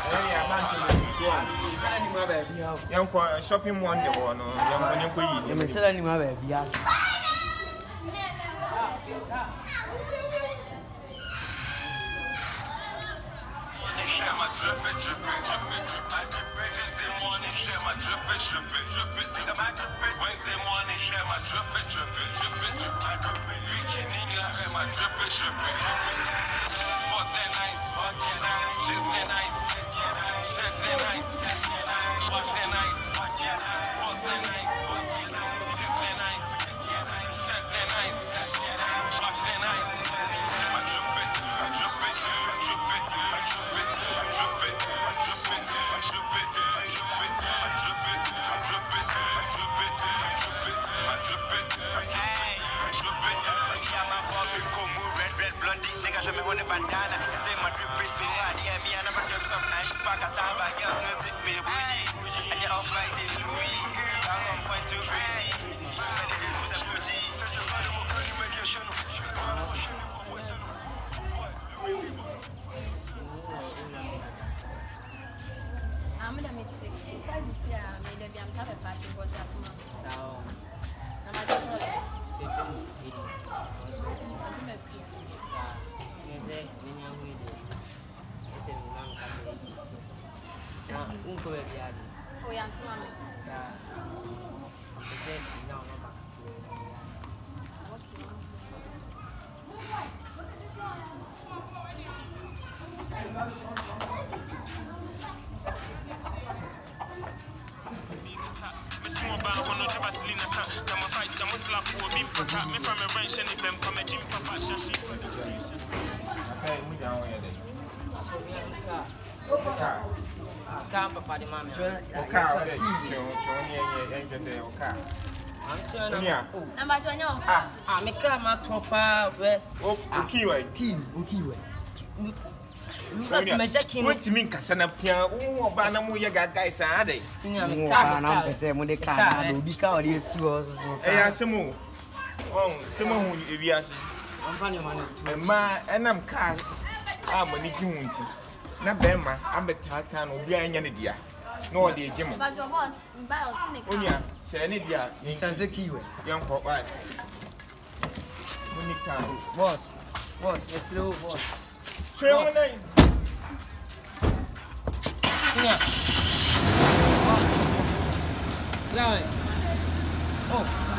Young shopping one day or no, young you may sell any mother. Yes. Bandana, say my drip is so hard, yeah, me and I'm a drip some nice fuck, I sound like girls, just hit me, bougie, and you're off like this, Louis, I'm on point too crazy, but it is with a bougie. I'm gonna meet sick. Inside this year, I made a damn cover party for just a month. So, I'm not sure. Oh, yeah, swimming. What you mean, Casanapia? Oh, Banamu, you got guys, are they? I'm saying, when they can't be called, yes, was. Eh, some oh, someone who you are. I'm funny, man, and I'm car. I'm a little na bema abetaka no bia anya ne dia no o de gemo but your boss buy us snake onya se ne dia sense kiwe yanko why monica boss slow boss tre mo nai yeah oh